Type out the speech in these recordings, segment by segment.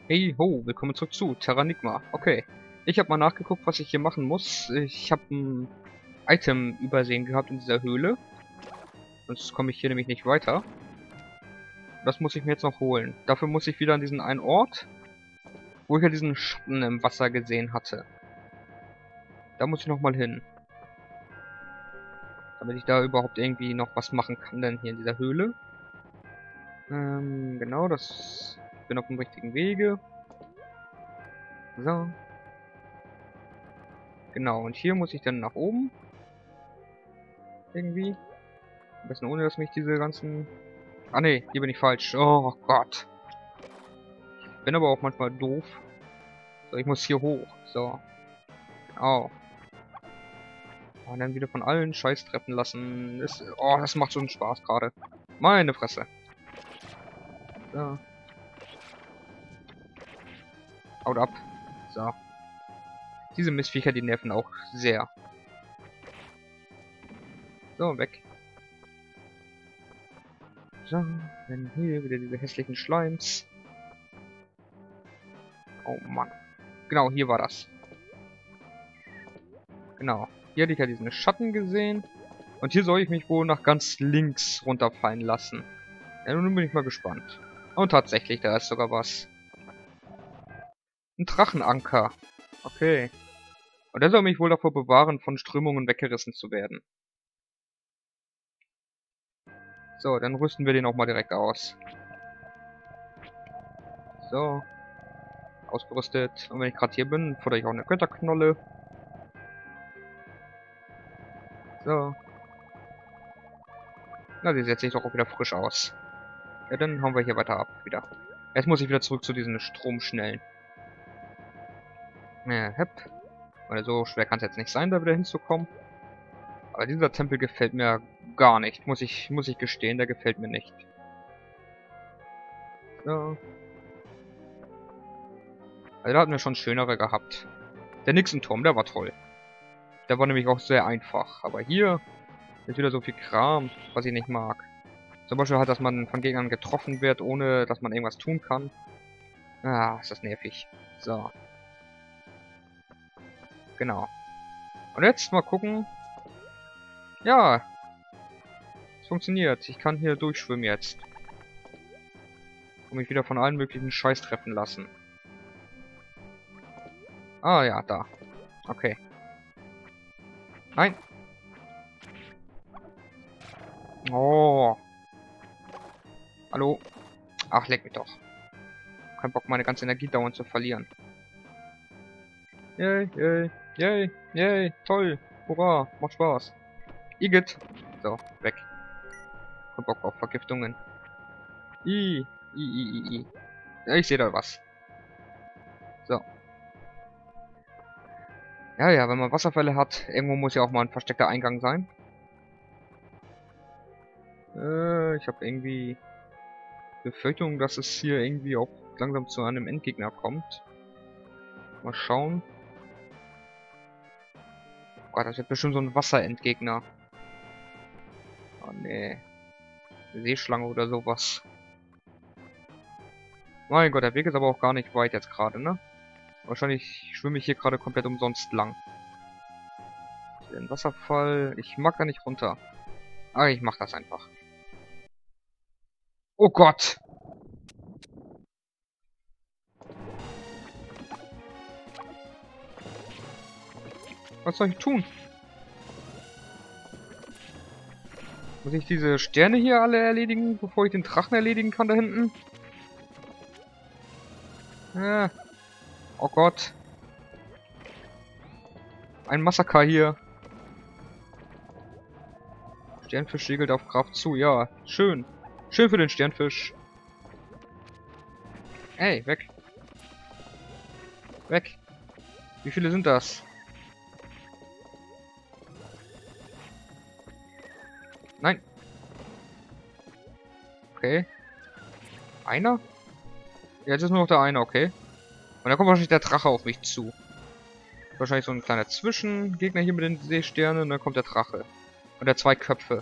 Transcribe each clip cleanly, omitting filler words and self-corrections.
Hey ho, willkommen zurück zu Terranigma. Okay, ich habe mal nachgeguckt, was ich hier machen muss. Ich habe ein Item übersehen gehabt in dieser Höhle. Sonst komme ich hier nämlich nicht weiter. Das muss ich mir jetzt noch holen. Dafür muss ich wieder an diesen einen Ort, wo ich ja diesen Schatten im Wasser gesehen hatte. Da muss ich nochmal hin. Damit ich da überhaupt irgendwie noch was machen kann denn hier in dieser Höhle. Genau, das... Ich bin auf dem richtigen Wege. So. Genau, und hier muss ich dann nach oben. Irgendwie. Am besten ohne, dass mich diese ganzen... Ah ne, hier bin ich falsch. Oh Gott. Bin aber auch manchmal doof. So, ich muss hier hoch. So. Au. Und dann wieder von allen Scheiß treffen lassen. Oh, das macht so einen Spaß gerade. Meine Fresse. So. Haut ab. So. Diese Missviecher, die nerven auch sehr. So, weg. So, dann hier wieder diese hässlichen Schleims. Oh Mann. Genau, hier war das. Genau. Hier hatte ich ja diesen Schatten gesehen. Und hier soll ich mich wohl nach ganz links runterfallen lassen. Ja, nun bin ich mal gespannt. Und tatsächlich, da ist sogar was. Ein Drachenanker. Okay. Und der soll mich wohl davor bewahren, von Strömungen weggerissen zu werden. So, dann rüsten wir den auch mal direkt aus. So. Ausgerüstet. Und wenn ich gerade hier bin, futter ich auch eine Götterknolle. So. Na, die setzt sich doch auch wieder frisch aus. Ja, dann hauen wir hier weiter ab. Wieder. Jetzt muss ich wieder zurück zu diesen Stromschnellen. Ja, hepp. Weil so schwer kann es jetzt nicht sein, da wieder hinzukommen. Aber dieser Tempel gefällt mir gar nicht. Muss ich gestehen, der gefällt mir nicht. So. Also da hatten wir schon schönere gehabt. Der Nixon-Turm, der war toll. Der war nämlich auch sehr einfach. Aber hier ist wieder so viel Kram, was ich nicht mag. Zum Beispiel halt, dass man von Gegnern getroffen wird, ohne dass man irgendwas tun kann. Ah, ist das nervig. So. Genau. Und jetzt mal gucken. Ja. Es funktioniert. Ich kann hier durchschwimmen jetzt. Und mich wieder von allen möglichen Scheiß treffen lassen. Ah ja, da. Okay. Nein. Oh. Hallo. Ach, leck mich doch. Kein Bock, meine ganze Energie dauernd zu verlieren. Yay, yay, yay, yay, toll. Hurra, macht Spaß. Igitt. So, weg. Kein Bock auf Vergiftungen. I. Ja, ich sehe da was. So. Ja, ja, wenn man Wasserfälle hat, irgendwo muss ja auch mal ein versteckter Eingang sein. Ich habe irgendwie Befürchtung, dass es hier irgendwie auch langsam zu einem Endgegner kommt. Mal schauen. Oh Gott, das wird bestimmt so ein Wasserendgegner. Oh nee. Eine Seeschlange oder sowas. Mein Gott, der Weg ist aber auch gar nicht weit jetzt gerade, ne? Wahrscheinlich schwimme ich hier gerade komplett umsonst lang. Den Wasserfall. Ich mag da nicht runter. Aber ich mach das einfach. Oh Gott! Was soll ich tun? Muss ich diese Sterne hier alle erledigen, bevor ich den Drachen erledigen kann da hinten? Oh Gott. Ein Massaker hier. Sternfisch segelt auf Kraft zu. Ja, schön. Schön für den Sternfisch. Ey, weg. Weg. Wie viele sind das? Nein. Okay. Einer? Ja, jetzt ist nur noch der eine, okay. Und da kommt wahrscheinlich der Drache auf mich zu. Wahrscheinlich so ein kleiner Zwischengegner hier mit den Seesternen. Und dann kommt der Drache. Und der zwei Köpfe.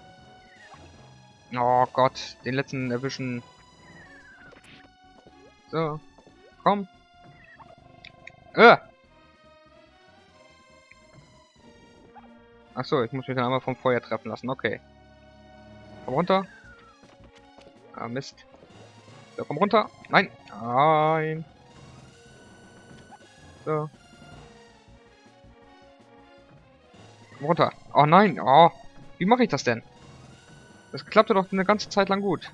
Oh Gott, den letzten erwischen. So. Komm. Achso, ich muss mich dann einmal vom Feuer treffen lassen. Okay. Komm runter. Ah, Mist. So, komm runter. Nein. Nein. So. Komm runter. Oh nein. Oh. Wie mache ich das denn? Das klappte doch eine ganze Zeit lang gut.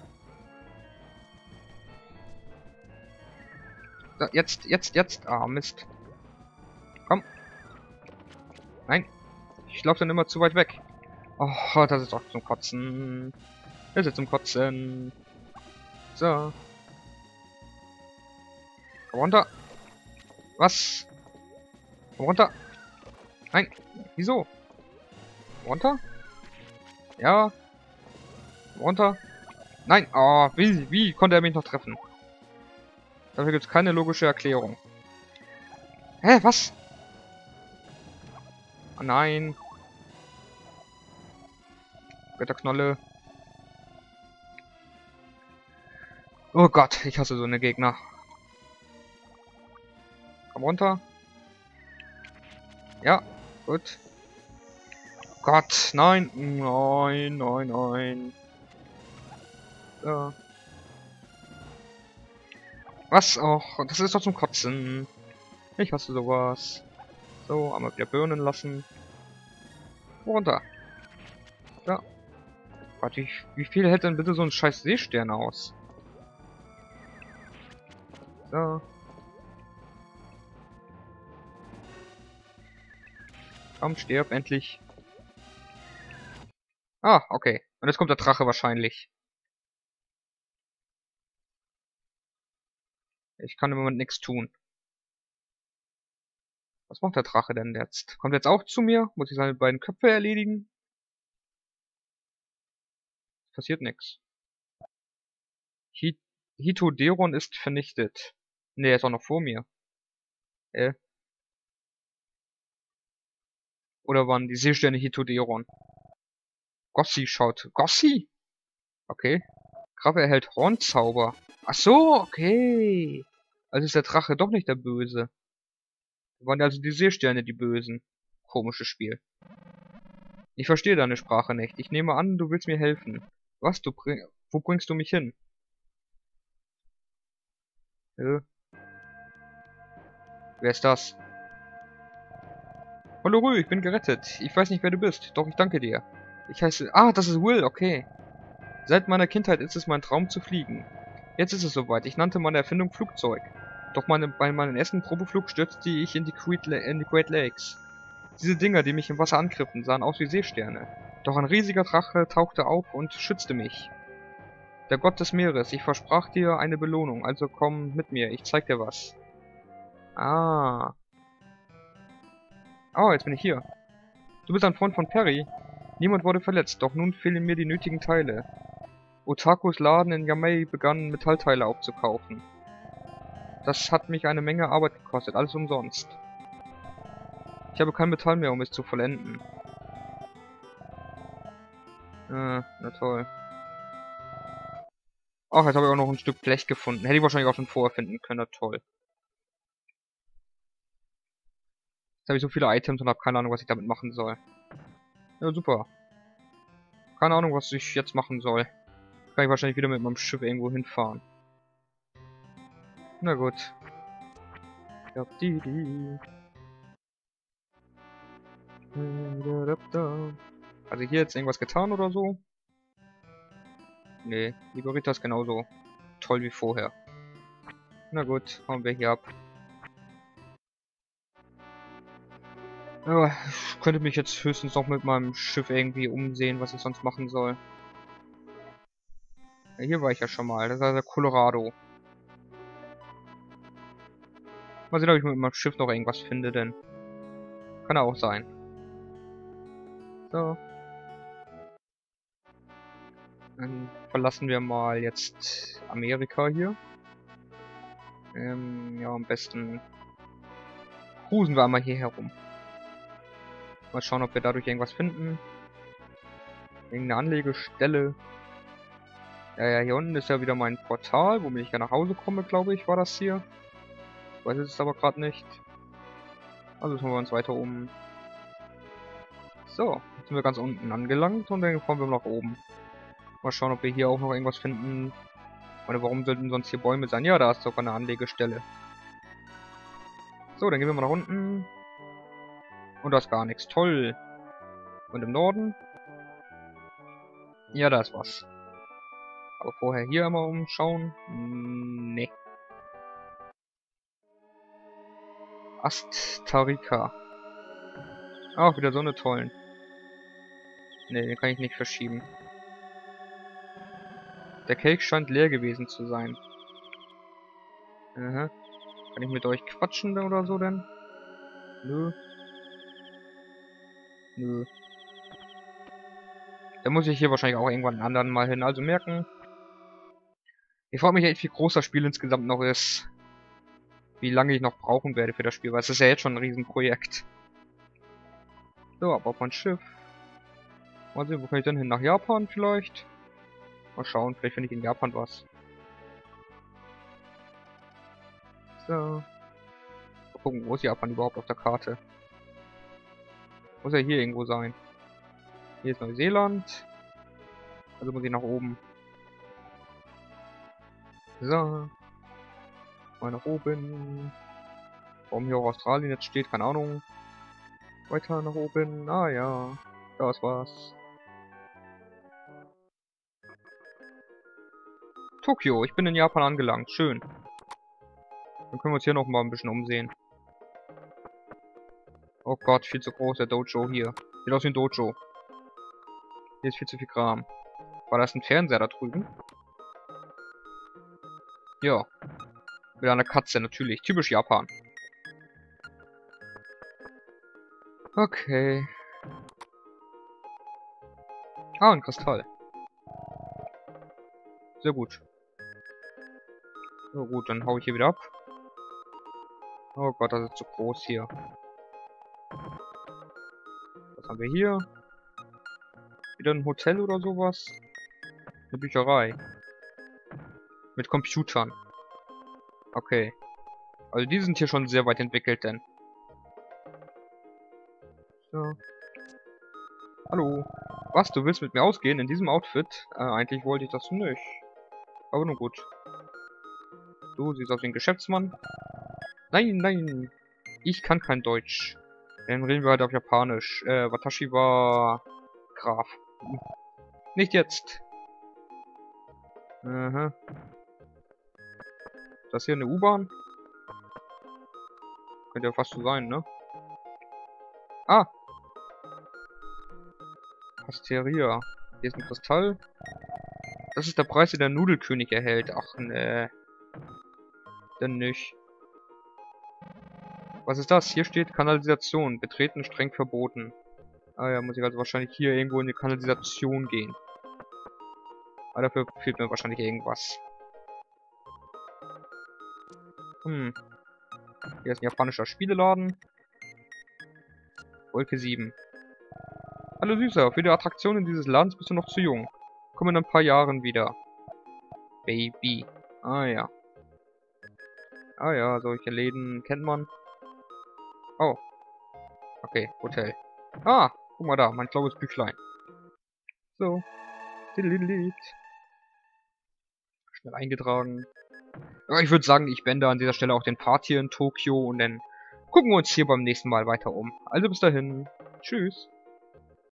So, jetzt. Ah, Mist. Komm. Nein. Ich laufe dann immer zu weit weg. Oh, das ist doch zum Kotzen. Das ist zum Kotzen. So. Komm runter. Was? Komm runter. Nein. Wieso? Komm runter? Ja. Komm runter. Nein. Oh, wie konnte er mich noch treffen? Dafür gibt es keine logische Erklärung. Hä, was? Oh nein. Götterknolle. Oh Gott, ich hasse so eine Gegner. Komm runter. Ja, gut. Gott, nein. Nein. So. Was? Och, das ist doch zum Kotzen. Ich hasse sowas. So, einmal wieder burnen lassen. Runter. Ja. Gott, wie viel hält denn bitte so ein scheiß Seestern aus? So. Komm, stirb endlich. Ah, okay. Und jetzt kommt der Drache wahrscheinlich. Ich kann im Moment nichts tun. Was macht der Drache denn jetzt? Kommt er jetzt auch zu mir? Muss ich seine beiden Köpfe erledigen? Passiert nichts. Hitoderon ist vernichtet. Ne, er ist auch noch vor mir. Oder waren die Seesterne Hitoderon? Gossi schaut. Gossi? Okay. Krabbe erhält Hornzauber. Ach so, okay. Also ist der Drache doch nicht der Böse. Waren also die Seesterne die Bösen. Komisches Spiel. Ich verstehe deine Sprache nicht. Ich nehme an, du willst mir helfen. Was, wo bringst du mich hin? Äh, wer ist das? Hallo Rü, ich bin gerettet. Ich weiß nicht, wer du bist, doch ich danke dir. Ich heiße... Ah, das ist Will, okay. Seit meiner Kindheit ist es mein Traum zu fliegen. Jetzt ist es soweit. Ich nannte meine Erfindung Flugzeug. Doch bei meinem ersten Probeflug stürzte ich in die Great Lakes. Diese Dinger, die mich im Wasser angriffen, sahen aus wie Seesterne. Doch ein riesiger Drache tauchte auf und schützte mich. Der Gott des Meeres, ich versprach dir eine Belohnung, also komm mit mir, ich zeig dir was. Ah. Oh, jetzt bin ich hier. Du bist ein Freund von Perry. Niemand wurde verletzt, doch nun fehlen mir die nötigen Teile. Otakus Laden in Yamei begann Metallteile aufzukaufen. Das hat mich eine Menge Arbeit gekostet, alles umsonst. Ich habe kein Metall mehr, um es zu vollenden. Na toll. Ach, jetzt habe ich auch noch ein Stück Blech gefunden. Hätte ich wahrscheinlich auch schon vorher finden können, na toll. Jetzt habe ich so viele Items und habe keine Ahnung, was ich damit machen soll. Ja, super. Keine Ahnung, was ich jetzt machen soll. Kann ich wahrscheinlich wieder mit meinem Schiff irgendwo hinfahren. Na gut. Ja, also hier jetzt irgendwas getan oder so? Nee, Liberita ist genauso toll wie vorher. Na gut, hauen wir hier ab. Ja, ich könnte mich jetzt höchstens noch mit meinem Schiff irgendwie umsehen, was ich sonst machen soll. Ja, hier war ich ja schon mal, das war der Colorado. Mal sehen, ob ich mit meinem Schiff noch irgendwas finde, denn kann ja auch sein. So. Dann verlassen wir mal jetzt Amerika hier. Ja, am besten cruisen wir einmal hier herum. Mal schauen, ob wir dadurch irgendwas finden. Irgendeine Anlegestelle. Ja, hier unten ist ja wieder mein Portal, womit ich ja nach Hause komme, glaube ich, war das hier. Ich weiß es aber gerade nicht. Also schauen wir uns weiter um. So, jetzt sind wir ganz unten angelangt und dann fahren wir nach oben. Mal schauen, ob wir hier auch noch irgendwas finden. Oder warum sollten sonst hier Bäume sein? Ja, da ist sogar eine Anlegestelle. So, dann gehen wir mal nach unten. Und da ist gar nichts. Toll. Und im Norden? Ja, da ist was. Aber vorher hier einmal umschauen. Nee. Astarika. Ach, wieder so eine tollen. Nee, den kann ich nicht verschieben. Der Kelch scheint leer gewesen zu sein. Aha. Kann ich mit euch quatschen oder so denn? Nö. Nö. Dann muss ich hier wahrscheinlich auch irgendwann einen anderen Mal hin. Also merken. Ich frage mich echt, wie groß das Spiel insgesamt noch ist. Wie lange ich noch brauchen werde für das Spiel, weil es ist ja jetzt schon ein Riesenprojekt. So, aber auf mein Schiff. Mal sehen, wo kann ich denn hin? Nach Japan vielleicht? Mal schauen, vielleicht finde ich in Japan was. So. Mal gucken, wo ist Japan überhaupt auf der Karte? Muss ja hier irgendwo sein. Hier ist Neuseeland. Also muss ich nach oben. So. Mal nach oben. Warum hier auch Australien jetzt steht, keine Ahnung. Weiter nach oben. Ah ja. Da ist was. Tokio. Ich bin in Japan angelangt. Schön. Dann können wir uns hier noch mal ein bisschen umsehen. Oh Gott, viel zu groß der Dojo hier. Sieht aus wie ein Dojo. Hier ist viel zu viel Kram. War das ein Fernseher da drüben? Ja. Wieder eine Katze, natürlich. Typisch Japan. Okay. Ah, ein Kristall. Sehr gut. So gut, dann hau ich hier wieder ab. Oh Gott, das ist zu groß hier. Was haben wir hier? Wieder ein Hotel oder sowas? Eine Bücherei. Mit Computern. Okay. Also die sind hier schon sehr weit entwickelt, denn. So. Hallo. Was, du willst mit mir ausgehen in diesem Outfit? Eigentlich wollte ich das nicht. Aber nun gut. Du siehst aus wie ein Geschäftsmann. Nein, nein. Ich kann kein Deutsch. Dann reden wir halt auf Japanisch. Watashi wa Graf. Nicht jetzt. Aha. Das hier eine U-Bahn? Könnte ja fast so sein, ne? Ah! Pasteria. Hier ist ein Kristall. Das ist der Preis, den der Nudelkönig erhält. Ach, ne. Denn nicht. Was ist das? Hier steht Kanalisation. Betreten streng verboten. Ah ja, muss ich also wahrscheinlich hier irgendwo in die Kanalisation gehen. Aber dafür fehlt mir wahrscheinlich irgendwas. Hier ist ein japanischer Spieleladen. Wolke 7. Hallo Süßer, für die Attraktionen dieses Ladens bist du noch zu jung. Komm in ein paar Jahren wieder. Baby. Ah ja. Ah ja, solche Läden kennt man. Oh. Okay, Hotel. Ah, guck mal da, mein schlaues Büchlein. So. Schnell eingetragen. Aber ich würde sagen, ich beende an dieser Stelle auch den Part hier in Tokio und dann gucken wir uns hier beim nächsten Mal weiter um. Also bis dahin. Tschüss.